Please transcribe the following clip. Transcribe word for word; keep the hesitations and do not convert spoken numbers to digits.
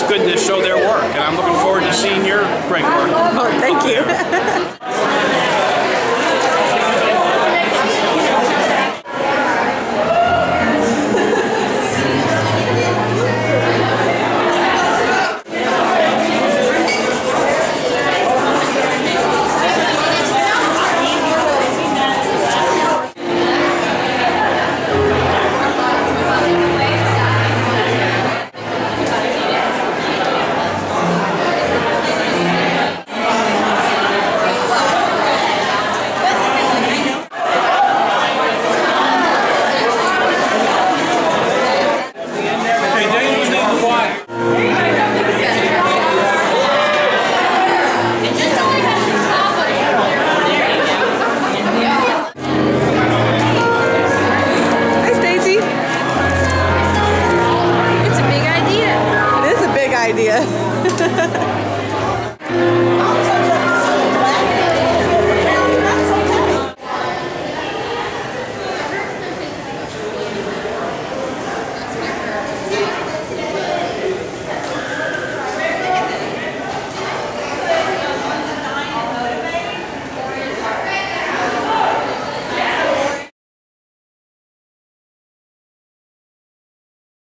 it's good to show their work, and I'm looking forward to seeing your great work. Oh, thank you.